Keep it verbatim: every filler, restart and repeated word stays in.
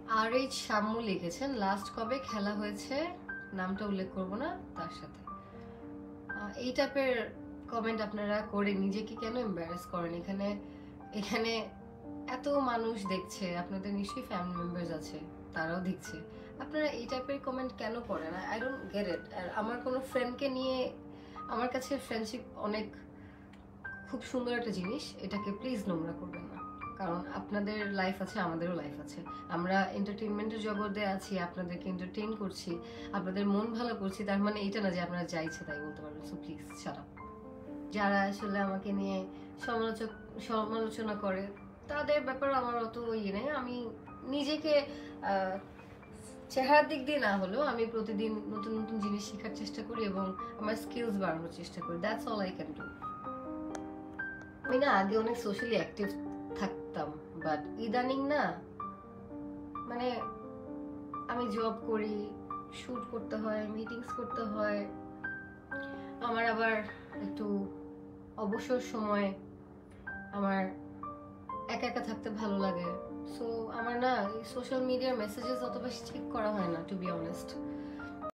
আর H শাম্মু লিখেছেন, last কবে খেলা হয়েছে নামটা উল্লেখ করব না তার সাথে। এই টাইপের কমেন্ট আপনারা করে নিজেকে কেন এম্বারাস করেন? এখানে এখানে এত মানুষ দেখছে, আপনাদের নিশ্চয়ই ফ্যামিলি মেম্বার্স আছে, তারাও দেখছে, আপনারা এই টাইপের কমেন্ট কেন করেন? I don't get it. আর আমার কোনো ফ্রেন্ডকে নিয়ে, আমার কাছে ফ্রেন্ডশিপ অনেক খুব সুন্দর একটা জিনিস, এটাকে প্লিজ নোংরা করবেন না। কারণ আপনাদের লাইফ আছে, আমাদেরও লাইফ আছে। আমরা এন্টারটেইনমেন্টের জগতে আছি, আপনাদেরকে এন্টারটেইন করছি, আপনাদের মন ভালো করছি, তার মানে এটা না যে আপনারা যা ইচ্ছে তাই বলতে পারবেন। So please shut up. যারা আসলে আমাকে নিয়ে সমালোচক সমালোচনা করে তাদের ব্যাপারে আমার অত ইয়ে নেই। আমি নিজেকে চেহারার দিক দিয়ে না হলেও আমি প্রতিদিন নতুন নতুন জিনিস শেখার চেষ্টা করি এবং আমার স্কিলস বাড়ানোর চেষ্টা করি। That's all I can do. আমি না আগে অনেক সোশ্যালি অ্যাক্টিভ থাকতাম, বাট ইদানিং না, মানে আমি জব করি, শুট করতে হয়, মিটিংস করতে হয়, আমার আবার একটু অবসর সময় আমার একা একা থাকতে ভালো লাগে। সো আমার না এই সোশ্যাল মিডিয়ার মেসেজেস অত বেশি চেক করা হয় না, টু বি অনেস্ট।